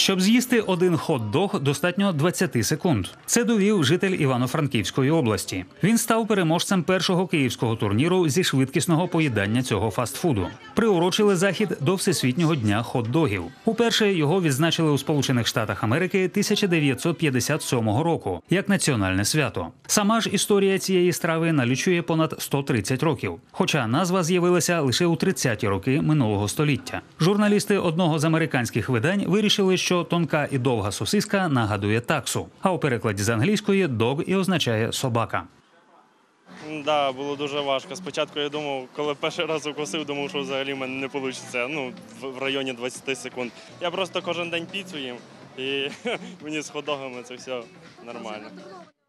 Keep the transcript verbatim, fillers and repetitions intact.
Щоб з'їсти один хот-дог, достатньо двадцяти секунд. Це довів житель Івано-Франківської області. Він став переможцем першого київського турніру зі швидкісного поїдання цього фастфуду. Приурочили захід до Всесвітнього дня хот-догів. Уперше його відзначили у Сполучених Штатах Америки тисяча дев'ятсот п'ятдесят сьомого року як національне свято. Сама ж історія цієї страви налічує понад сто тридцять років, хоча назва з'явилася лише у тридцяті роки минулого століття. Журналісти одного з американських видань вирішили, що тонка і довга сосиска нагадує таксу, а у перекладі з англійської «dog» і означає «собака». Так, да, було дуже важко. Спочатку я думав, коли перший раз укусив, думав, що взагалі в мене не вийде, ну, в районі двадцяти секунд. Я просто кожен день піцу їм, і мені з хот-догами це все нормально.